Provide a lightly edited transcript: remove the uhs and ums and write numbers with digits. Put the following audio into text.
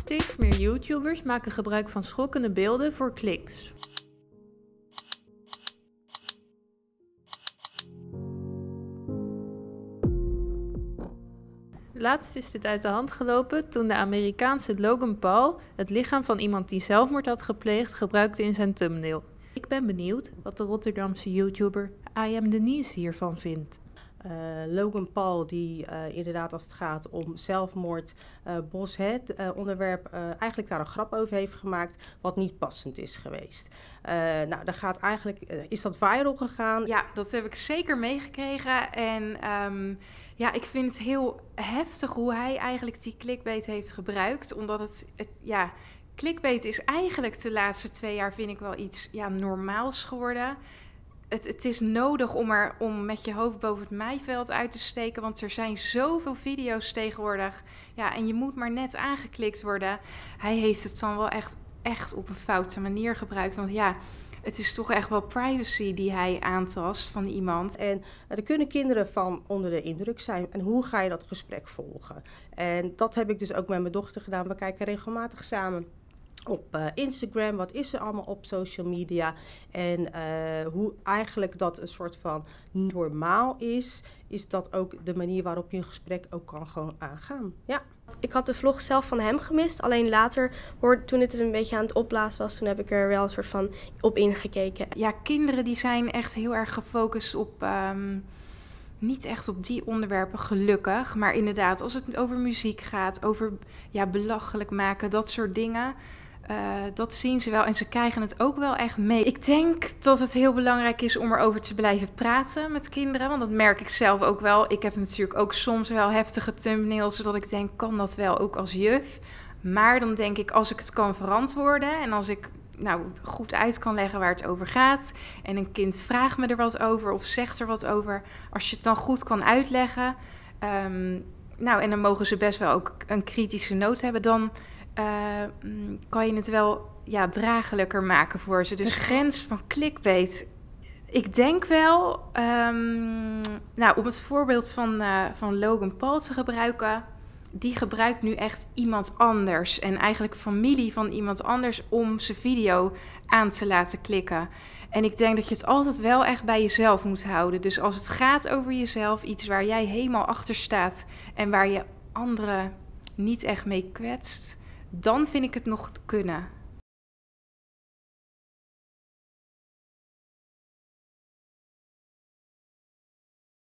Steeds meer YouTubers maken gebruik van schokkende beelden voor kliks. Laatst is dit uit de hand gelopen toen de Amerikaanse Logan Paul het lichaam van iemand die zelfmoord had gepleegd gebruikte in zijn thumbnail. Ik ben benieuwd wat de Rotterdamse YouTuber I Am Denise hiervan vindt. Logan Paul die inderdaad als het gaat om zelfmoord, Bosshead onderwerp eigenlijk daar een grap over heeft gemaakt wat niet passend is geweest. Nou, daar gaat eigenlijk, is dat viral gegaan? Ja, dat heb ik zeker meegekregen en ja, ik vind het heel heftig hoe hij eigenlijk die clickbait heeft gebruikt, omdat ja, clickbait is eigenlijk de laatste 2 jaar vind ik wel iets normaals geworden. Het is nodig om met je hoofd boven het maaiveld uit te steken, want er zijn zoveel video's tegenwoordig. Ja, en je moet maar net aangeklikt worden. Hij heeft het dan wel echt op een foute manier gebruikt, want ja, het is toch echt wel privacy die hij aantast van iemand. En er kunnen kinderen van onder de indruk zijn. En hoe ga je dat gesprek volgen? En dat heb ik dus ook met mijn dochter gedaan. We kijken regelmatig samen op Instagram, wat is er allemaal op social media en hoe eigenlijk dat een soort van normaal is dat ook de manier waarop je een gesprek ook kan gewoon aangaan. Ja. Ik had de vlog zelf van hem gemist, alleen later, toen het dus een beetje aan het opblazen was, toen heb ik er wel een soort van op ingekeken. Ja, kinderen die zijn echt heel erg gefocust op, niet echt op die onderwerpen gelukkig, maar inderdaad als het over muziek gaat, over belachelijk maken, dat soort dingen. Dat zien ze wel en ze krijgen het ook wel echt mee. Ik denk dat het heel belangrijk is om erover te blijven praten met kinderen. Want dat merk ik zelf ook wel. Ik heb natuurlijk ook soms wel heftige thumbnails, zodat ik denk, kan dat wel ook als juf? Maar dan denk ik, als ik het kan verantwoorden en als ik goed uit kan leggen waar het over gaat en een kind vraagt me er wat over of zegt er wat over, als je het dan goed kan uitleggen, en dan mogen ze best wel ook een kritische noot hebben, dan kan je het wel draaglijker maken voor ze. Dus de grens van clickbait. Ik denk wel, om het voorbeeld van Logan Paul te gebruiken, die gebruikt nu echt iemand anders en eigenlijk familie van iemand anders om zijn video aan te laten klikken. En ik denk dat je het altijd wel echt bij jezelf moet houden. Dus als het gaat over jezelf, iets waar jij helemaal achter staat en waar je anderen niet echt mee kwetst, dan vind ik het nog kunnen.